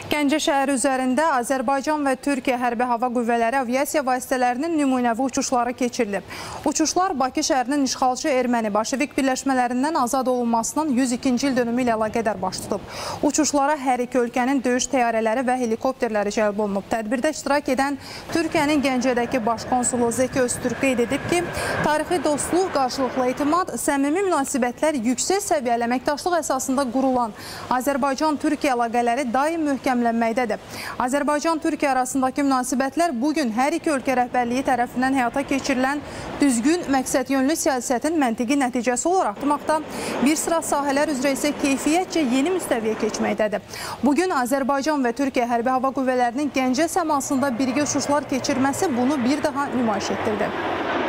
Gəncə şəhəri üzərində Azərbaycan və Türkiyə Hərbi Hava Qüvvələri aviasiya vasitələrinin nümunəvi uçuşları keçirilib. Uçuşlar Bakı şəhərinin işğalçı erməni bolşevik birləşmələrindən azad olunmasının 102-ci il dönümü ilə əlaqədar baş tutub. Uçuşlara hər iki ölkənin döyüş təyyarələri və helikopterləri cəlb olunub. Tədbirdə iştirak edən Türkiyənin Gəncədəki baş konsulu Zeki Öztürk qeyd edib ki, tarixi dostluq, qarşılıqlı etimad, səmimi münasibətlər, yüksək səviyyəli əməkdaşlıq əsasında qurulan Azərbaycan-Türkiyə əlaqələri daim möhkəmlənməkdədir. Azərbaycan-Türkiyə arasındakı münasibətlər bugün hər iki ölkə rəhbərliyi tərəfindən həyata keçirilən düzgün, məqsədyönlü siyasətin məntiqi nəticəsi olaraq artmaqda, bir sıra sahələr üzrə isə keyfiyyətcə yeni müstəviyə keçməkdədir. Bugün Azərbaycan və Türkiyə Hərbi Hava Qüvvələrinin Gəncə səmasında birgə uçuşlar keçirməsi bunu bir daha nümayiş etdirdi.